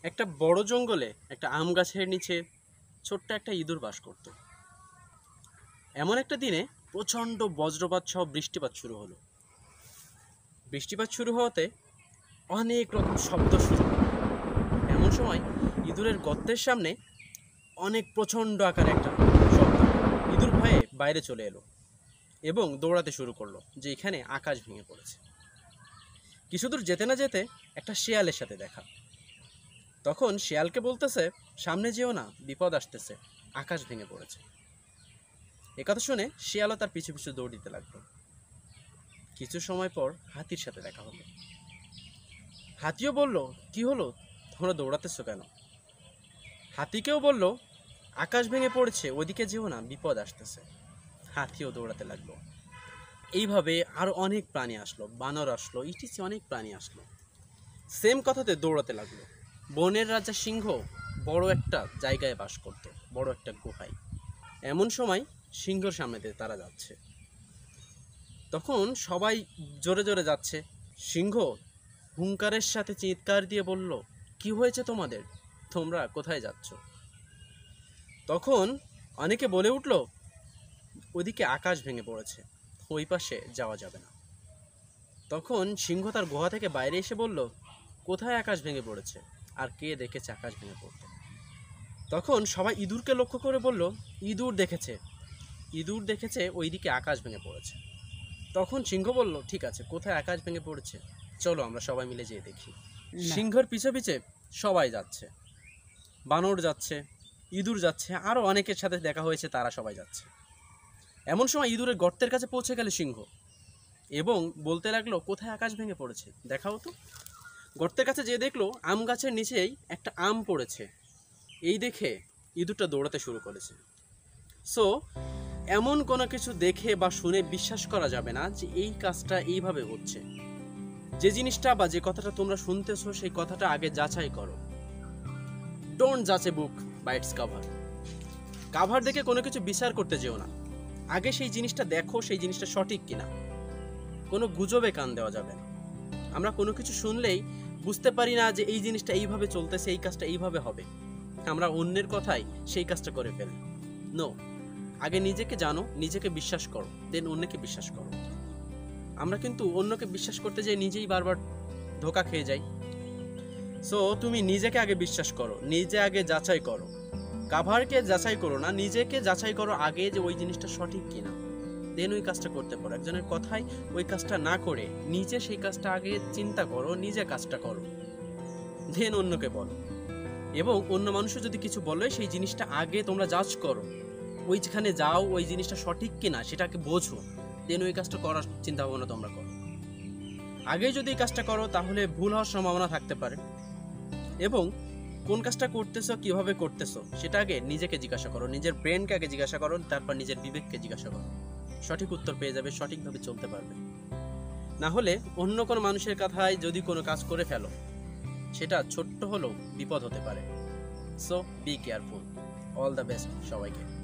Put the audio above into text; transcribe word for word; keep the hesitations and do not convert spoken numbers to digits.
একটা বড় জঙ্গলে একটা আম গাছের নিচে ছোট্ট একটা ইঁদুর বাস করত। এমন একটা দিনে প্রচণ্ড বজ্রপাত সহ বৃষ্টিপাত শুরু হলো। বৃষ্টিপাত শুরু হওয়াতে অনেক রকম শব্দ শুরু হলো। এমন সময় ইঁদুরের গর্তের সামনে অনেক প্রচণ্ড আকারে একটা শব্দ। ইঁদুর ভয়ে বাইরে চলে এলো এবং দৌড়াতে শুরু করলো যে এখানে আকাশ ভেঙে পড়েছে। কিছু দূর যেতে না যেতে একটা শেয়ালের সাথে দেখা। তখন শেয়ালকে বলতেছে, সামনে যেও না, বিপদ আসতেছে, আকাশ ভেঙে পড়েছে। একথা শুনে শেয়ালও তার পিছু পিছু দৌড় দিতে লাগলো। কিছু সময় পর হাতির সাথে দেখা হলো। হাতিও বলল, কি হলো, তোমরা দৌড়াতেছো কেন? হাতিকেও বলল, আকাশ ভেঙে পড়েছে, ওদিকে যেও না, বিপদ আসতেছে। হাতিও দৌড়াতে লাগলো। এইভাবে আরো অনেক প্রাণী আসলো, বানর আসলো, ইটিসি অনেক প্রাণী আসলো। সেম কথাতে দৌড়াতে লাগলো। বনের রাজা সিংহ বড় একটা জায়গায় বাস করত, বড় একটা গুহায়। এমন সময় সিংহর সামনে দিয়ে তারা যাচ্ছে। তখন সবাই জোরে জোরে যাচ্ছে। সিংহ হুঙ্কারের সাথে চিৎকার দিয়ে বলল, কি হয়েছে তোমাদের, তোমরা কোথায় যাচ্ছ? তখন অনেকে বলে উঠল, ওদিকে আকাশ ভেঙে পড়েছে, ওই পাশে যাওয়া যাবে না। তখন সিংহ তার গুহা থেকে বাইরে এসে বলল, কোথায় আকাশ ভেঙে পড়েছে, আর কে দেখেছে আকাশ ভেঙে পড়তে? তখন সবাই ইঁদুরকে লক্ষ্য করে বলল, ইঁদুর দেখেছে, ইঁদুর দেখেছে ওইদিকে আকাশ ভেঙে পড়েছে। তখন সিংহ বলল, ঠিক আছে, কোথায় আকাশ ভেঙে পড়েছে চলো আমরা সবাই মিলে যেয়ে দেখি। সিংহর পিছে পিছে সবাই যাচ্ছে, বানর যাচ্ছে, ইঁদুর যাচ্ছে, আরো অনেকের সাথে দেখা হয়েছে, তারা সবাই যাচ্ছে। এমন সময় ইঁদুরের গর্তের কাছে পৌঁছে গেল সিংহ এবং বলতে লাগলো, কোথায় আকাশ ভেঙে পড়েছে, দেখাও তো। গর্তের কাছে যে দেখলো আম গাছের নিচেই একটা আম পড়েছে। এই দেখে ইঁদুরটা দৌড়াতে শুরু করেছে। সো এমন কোনো কিছু দেখে বা শুনে বিশ্বাস করা যাবে না যে এই কাজটা এইভাবে হচ্ছে। যে জিনিসটা বা যে কথাটা তোমরা শুনতেছো সেই কথাটা আগে যাচাই করো। ডোন্ট জাজ a book by its cover. Cover দেখে কোনো কিছু বিচার করতে যেও না, আগে সেই জিনিসটা দেখো, সেই জিনিসটা সঠিক কিনা। কোনো গুজবে কান দেওয়া যাবে না। আমরা কোনো কিছু শুনলেই বুঝতে পারি না যে এই জিনিসটা এইভাবে চলতেছে, এই কাজটা এইভাবে হবে, আমরা অন্যের কথাই সেই কাজটা করে ফেলি। নো, আগে নিজেকে জানো, নিজেকে বিশ্বাস করো, দেন অন্যকে বিশ্বাস করো। আমরা কিন্তু অন্যকে বিশ্বাস করতে যাই নিজেই বারবার ধোঁকা খেয়ে যাই। সো তুমি নিজেকে আগে বিশ্বাস করো, নিজে আগে যাচাই করো। কাভারকে যাচাই করো না, নিজেকে যাচাই করো আগে যে ওই জিনিসটা সঠিক কিনা, দেন ওই কাজটা করতে পারো। একজনের কথাই ওই কাজটা না করে নিজে সেই কাজটা আগে চিন্তা করো, নিজে কাজটা করো, দেন অন্যকে বলো। এবং অন্য মানুষও যদি কিছু বলে সেই জিনিসটা আগে তোমরা জাজ করো, ওইখানে যাও, ওই জিনিসটা সঠিক কিনা সেটাকে বোঝো, দেন ওই কাজটা করার চিন্তা ভাবনা তোমরা করো। আগে যদি এই কাজটা করো তাহলে ভুল হওয়ার সম্ভাবনা থাকতে পারে। এবং কোন কাজটা করতেছো, কিভাবে করতেছো, সেটা আগে নিজেকে জিজ্ঞাসা করো, নিজের ব্রেনকে আগে জিজ্ঞাসা করো, তারপর নিজের বিবেককে জিজ্ঞাসা করো। সঠিক উত্তর পেয়ে যাবে, সঠিকভাবে চলতে পারবে। না হলে অন্য কোনো মানুষের কথায় যদি কোনো কাজ করে ফেলো, সেটা ছোট্ট হলেও বিপদ হতে পারে। So be careful. All the best সবাইকে।